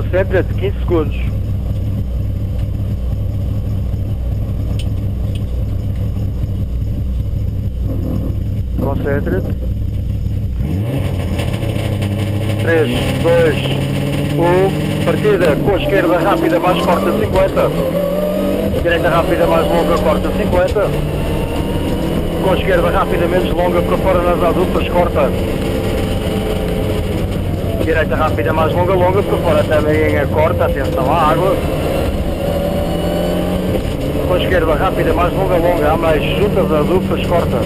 Concentra-te, 15 segundos. Concentra-te. 3, 2, 1. Partida com a esquerda rápida mais corta 50. Direita rápida mais longa corta 50. Com a esquerda rápida menos longa para fora nas adultas corta. Direita rápida mais longa para fora também corta. Atenção à água. Com a esquerda rápida mais longa há mais juntas adultas corta.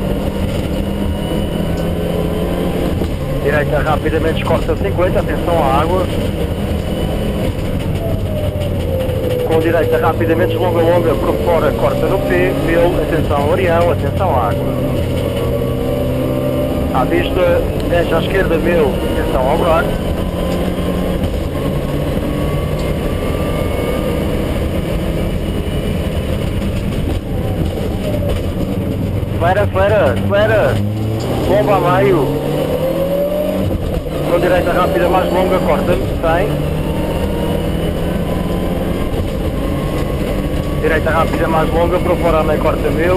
Direita rapidamente corta 50, atenção à água. Com direita rapidamente longa por fora corta no pelo, atenção ao Orião, atenção à água. À vista, deixa à esquerda meu, atenção ao buraco. Acelera, bomba a meio. Com direita rápida mais longa, corta 100. Direita rápida mais longa, para fora a meio, corta 1000.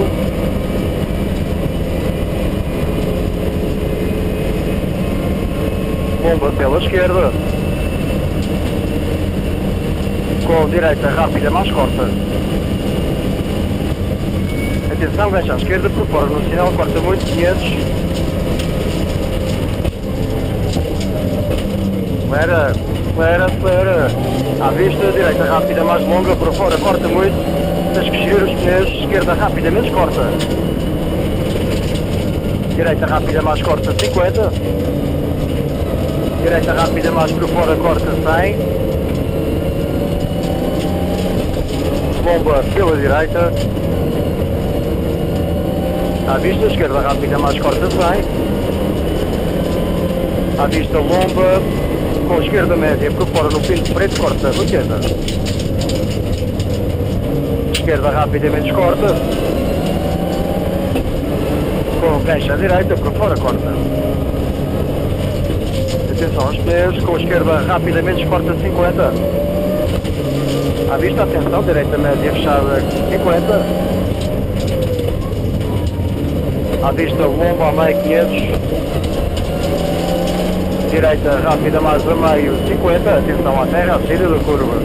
Bomba pela esquerda. Com direita rápida mais corta. Atenção, deixa à esquerda, por fora no sinal, corta muito, 500. Acelera. À vista, direita rápida mais longa, por fora corta muito. Tens que girar os pneus, esquerda rápida menos corta. Direita rápida mais corta 50. Direita rápida mais por fora corta 100. Bomba pela direita. À vista, esquerda rápida mais corta 100. À vista, lomba. Com a esquerda média por fora no pino preto corta 80. Esquerda rapidamente corta. Com gancha à direita por fora corta. Atenção aos pneus, com a esquerda rapidamente corta 50. À vista, atenção, direita média fechada 50. À vista, lomba a meio 500. Direita rápida mais a meio 50, atenção à terra, à saída da curva.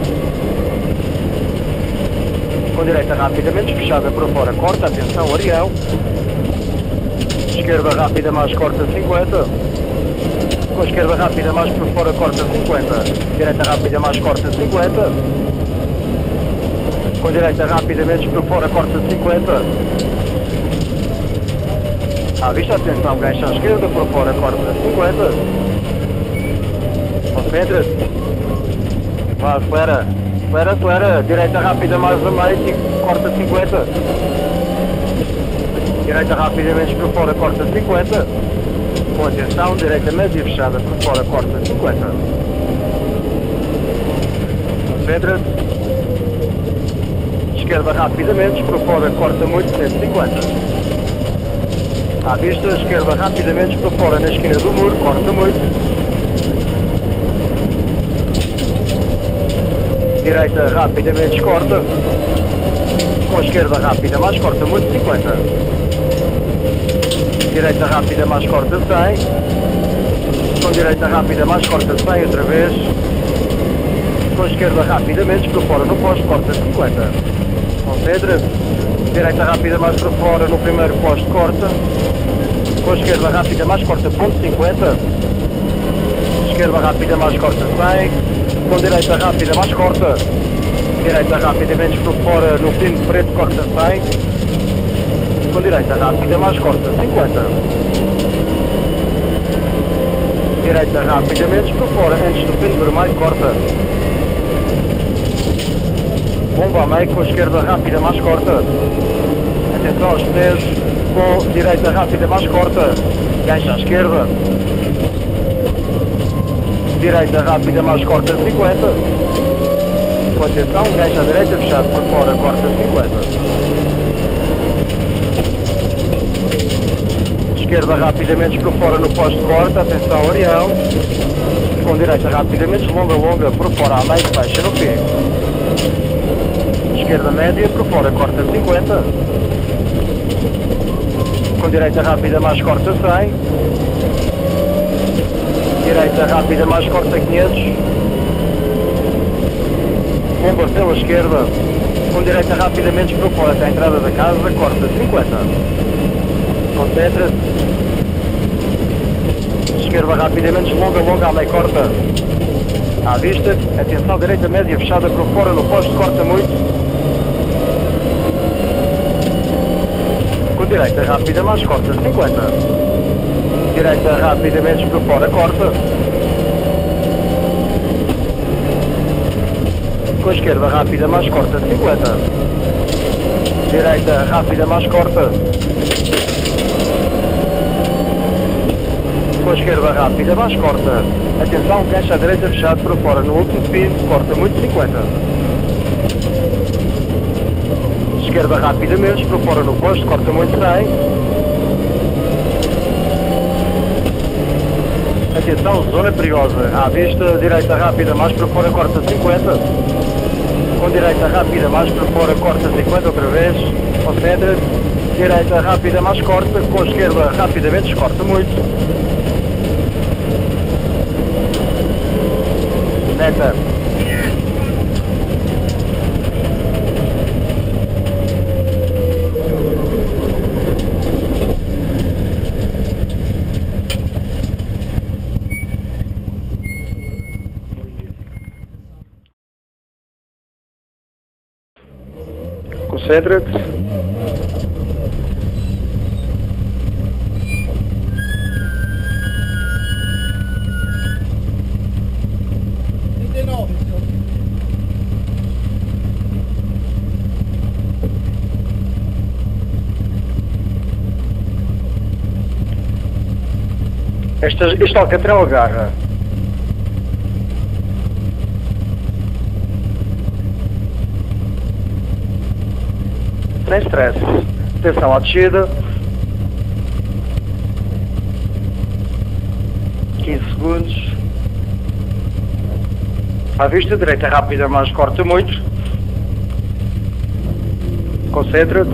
Com direita rapidamente fechada por fora corta, atenção Orião. Esquerda rápida mais corta 50. Com esquerda rápida mais por fora corta 50. Direita rápida mais corta 50. Com direita rapidamente por fora corta 50. À vista, atenção, gancha à esquerda por fora corta 50. Concentra-te. Vá, acelera. Direita rápida mais a meio, corta 50. Direita rapidamente por fora, corta 50. Com atenção, direita média fechada por fora, corta 50. Concentra-te. Esquerda rapidamente por fora, corta muito, 150. À vista, esquerda rapidamente por fora na esquina do muro, corta muito. Direita rapidamente corta. Com a esquerda rápida mais corta muito 50. Direita rápida mais corta 100. Com direita rápida mais corta 100 outra vez. Com a esquerda rapidamente por fora no posto corta 50. Concentra-se. Direita rápida mais por fora no primeiro posto corta. Com a esquerda rápida mais corta ponto 50. Esquerda rápida mais corta 100. Com direita rápida mais corta. Direita rapidamente por fora no pino preto corta 100. Com direita rápida mais corta 50. Direita rapidamente por fora antes do pino vermelho corta. Bomba a meio com a esquerda rápida mais corta. Atenção aos pneus. Com direita rápida mais corta. Gancha à esquerda. Direita rápida mais corta 50. Com atenção, gancha à direita fechado por fora, corta 50. Esquerda rapidamente por fora no posto corta, atenção Orião. Com direita rapidamente, longa, por fora a meio, fecha no fim. Esquerda média, por fora, corta 50. Com direita rápida, mais corta 100. Direita rápida, mais corta 500. Bomba pela esquerda. Com direita rapidamente, por fora, até a entrada da casa, corta 50. Concentra-se. Esquerda rapidamente, longa, a meio corta. À vista, atenção, direita média fechada por fora no posto, corta muito. Com direita rápida, mais corta, 50. Direita rapidamente por fora, corta. Com a esquerda rápida, mais corta, 50. Direita rápida, mais corta. Com a esquerda rápida, mais corta. Atenção, gancho à direita fechado por fora. No último spin, corta muito, 50. Esquerda rápida menos, por fora no posto, corta muito, 100. Atenção, zona perigosa. À vista, direita rápida, mais por fora, corta 50. Com direita rápida, mais por fora, corta 50 outra vez. Concentra-se. Direita rápida, mais corta. Com a esquerda rapidamente, corta muito. Neta. Concentra-te. Este alcatrão agarra. Sem stress. Atenção à descida. 15 segundos. À vista, direita rápida, mais corta muito. Concentra-te.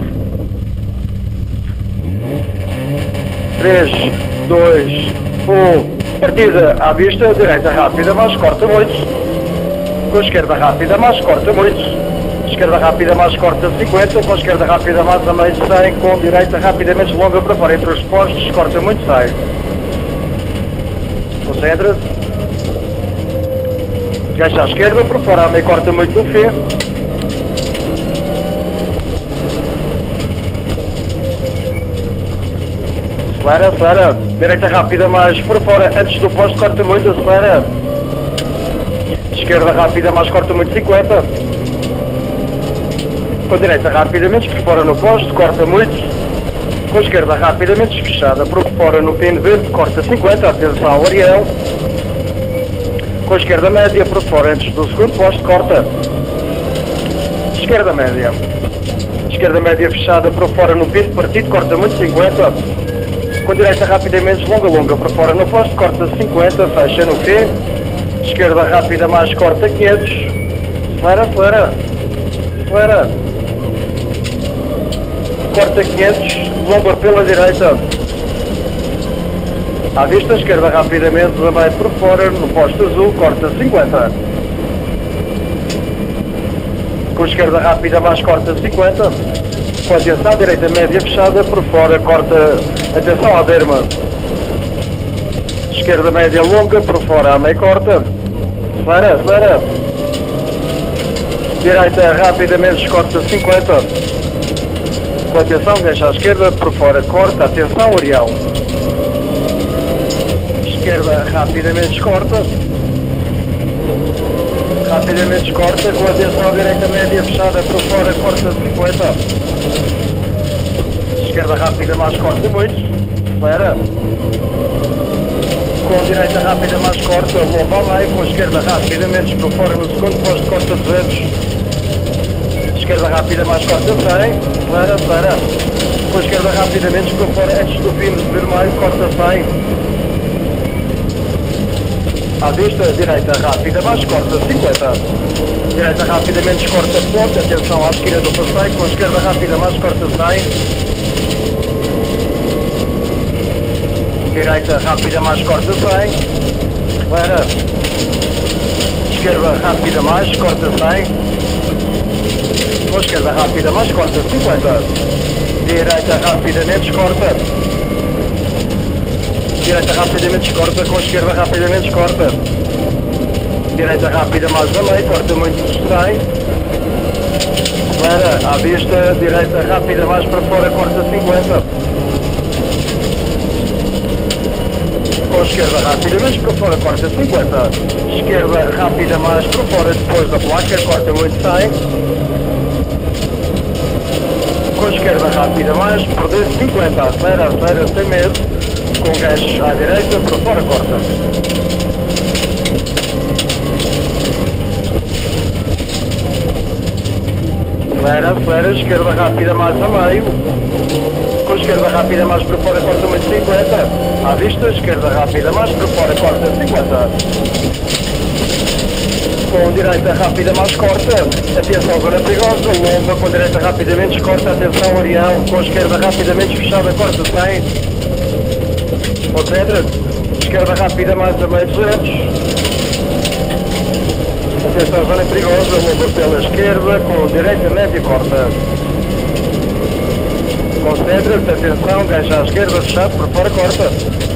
3, 2, 1. Partida à vista, direita rápida, mais corta muito. Com a esquerda rápida, mais corta muito. Esquerda rápida, mais corta 50. Com a esquerda rápida, mais a meio 100. Com direita rapidamente longa para fora entre os postos, corta muito 100. Concentra-se. Gancha à esquerda, por fora a meio corta muito no fim. Acelera. Direita rápida, mais por fora antes do posto, corta muito, acelera. Esquerda rápida, mais corta muito 50. Com direita rapidamente, por fora no posto, corta muito. Com a esquerda rapidamente, fechada por fora no pino verde, corta 50, atenção ao Ariel. Com a esquerda média, por fora antes do segundo posto, corta. Esquerda média. Esquerda média fechada por fora no pino partido, corta muito 50. Com direita rapidamente, longa, por fora no posto, corta 50, fecha no fim. Esquerda rápida, mais corta 500. Acelera. Corta 500, longa pela direita. À vista, esquerda rapidamente, a meio por fora, no posto azul, corta 50. Com a esquerda rápida, mais corta 50. Com atenção, direita média fechada, por fora, corta, atenção à berma. Esquerda média longa, por fora, a meio corta. Acelera. Direita rapidamente, corta 50. Com atenção, gancha à esquerda, por fora, corta, atenção, Ariel. Esquerda rapidamente corta. Com atenção, direita média fechada, por fora, corta 50. Esquerda rápida, mais corta muito. Acelera. Com direita rápida, mais corta, bomba ao meio. Com a esquerda rapidamente, por fora no segundo posto, corta 200. Esquerda rápida, mais corta 100. Acelera. Com a esquerda rapidamente, por fora antes do pino vermelho, corta 100. À vista, direita rápida, mais corta 50. Direita rápida, menos corta ponta. Atenção à esquerda do passeio. Com a esquerda rápida, mais corta 100. Direita rápida, mais corta 100. Para. Esquerda rápida, mais corta 100. Com a esquerda rápida, mais corta 50. Direita rápida, menos corta. Direita rapidamente corta, com a esquerda rapidamente corta. Direita rápida mais a meio, corta muito 100. Para, à vista, direita rápida mais para fora, corta 50. Com a esquerda rapidamente para fora, corta 50. Esquerda rápida mais para fora, depois da placa, corta muito 100. Com a esquerda rápida mais, perder 50. Acelera, acelera, sem medo. Com o gás à direita, para fora, corta. Acelera, acelera, esquerda rápida mais a meio. Com a esquerda rápida mais para fora, corta muito 50. À vista, esquerda rápida mais para fora, corta 50. Com direita rápida mais corta, atenção, zona perigosa, longa, com direita rapidamente corta, atenção, Arião, com a esquerda rapidamente fechada, corta 100. Com pedra, esquerda rápida mais a meio 200. Atenção, zona perigosa, longa pela esquerda, com direita média corta. Com pedra, atenção, gancha à esquerda, fechado, por fora, corta.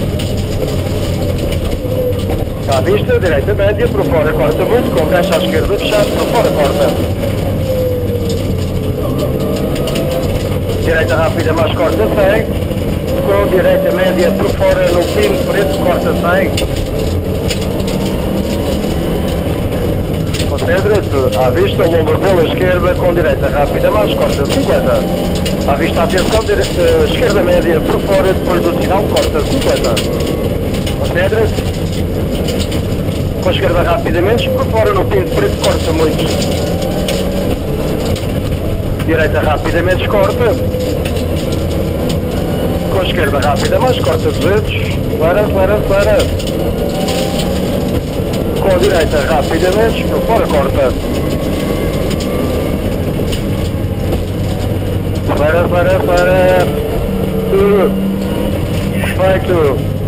À vista, direita média, por fora, corta muito, com gancha à esquerda, fechado, por fora, corta. Direita rápida mais corta 100. Com direita média por fora no pino preto, corta 100. Com pedra, à vista, longa pela esquerda, com direita rápida mais corta 50. À vista, atenção, esquerda média por fora, depois do sinal, corta 50. Com pedra, com a esquerda rapidamente, por fora no pino preto, corta muito. Direita rapidamente corta. Com a esquerda rápida, mais corta 200. Acelera, acelera, acelera. Com a direita rapidamente, por fora corta. Acelera, acelera, acelera. Perfeito.